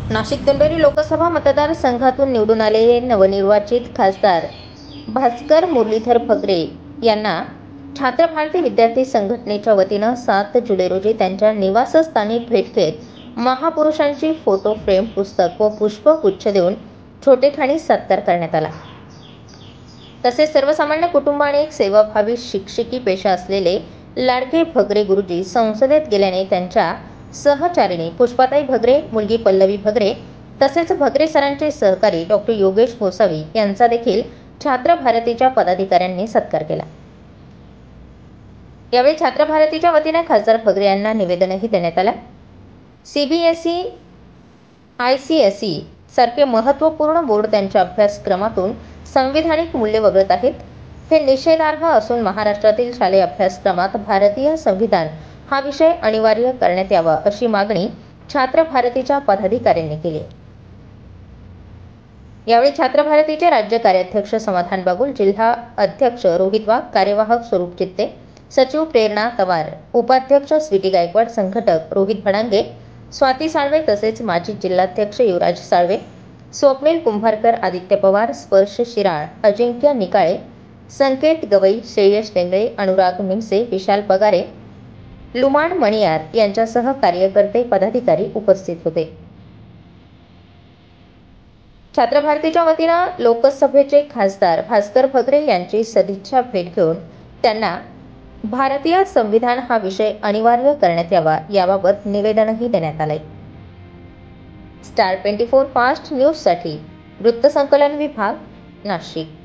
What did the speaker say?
नाशिक दिंडोरी लोकसभा मतदारसंघातून निवडून आलेले नवनिर्वाचित खासदार भास्कर मुरलीधर भगरे यांना छात्र भारती विद्यार्थी संघटनेच्या वतीनं 7 जुलै रोजी त्यांच्या निवासस्थानी भेट घेत महापुरुषांची फोटो फ्रेम, पुस्तक व पुष्पगुच्छ देऊन छोटेखानी सत्कार करण्यात आला. तसेच सर्वसामान्य कुटुंब आणि एक सेवाभावी शिक्षकी पेशा असलेले लाडके भगरे गुरुजी संसदेत गेल्याने त्यांच्या सहचारिणी पुष्पाताई भगरे, मुलगी पल्लवी भगरे तसेच भगरे सरांचे सहकारी डॉक्टर योगेश गोसावी यांचा देखील छात्र भारतीच्या पदाधिकाऱ्यांनी सत्कार केला. यावेळी छात्र भारतीच्या वतीने खासदार भगरे यांना निवेदनही देण्यात आलं. CBSE, ICSE सारखे महत्त्वपूर्ण बोर्ड त्यांच्या अभ्यासक्रमातून संविधानिक मूल्य वगळत आहेत. हे निषेधार्ह असून महाराष्ट्रातील शालेय अभ्यासक्रमात भारतीय संविधान हा विषय अनिवार्य करण्यात यावा अशी मागणी छात्र भारतीच्या पदाधिकाऱ्यांनी केली. यावेळी छात्र भारतीचे राज्य कार्याध्यक्ष समाधान बागुल, जिल्हा अध्यक्ष रोहित वाघ, कार्यवाहक स्वरूप चित्ते, सचिव प्रेरणा तवार, उपाध्यक्ष स्वीटी गायकवाड, संघटक रोहित भडांगे, स्वाती साळवे तसेच माजी जिल्हाध्यक्ष युवराज साळवे, स्वप्नील कुंभारकर, आदित्य पवार, स्पर्श शिराळ, अजिंक्य निकाळे, संकेत गवई, श्रेयश डेंगळे, अनुराग मिमसे, विशाल पगारे, लुमाण मणियार यांच्यासह कार्यकर्ते पदाधिकारी उपस्थित होते. छात्र भारतीच्या वतीनं लोकसभेचे खासदार भास्कर भगरे यांची सदिच्छा भेट घेऊन त्यांना भारतीय संविधान हा विषय अनिवार्य करण्यात यावा याबाबत निवेदनही देण्यात आले. स्टार 24 फास्ट न्यूजसाठी वृत्तसंकलन विभाग, नाशिक.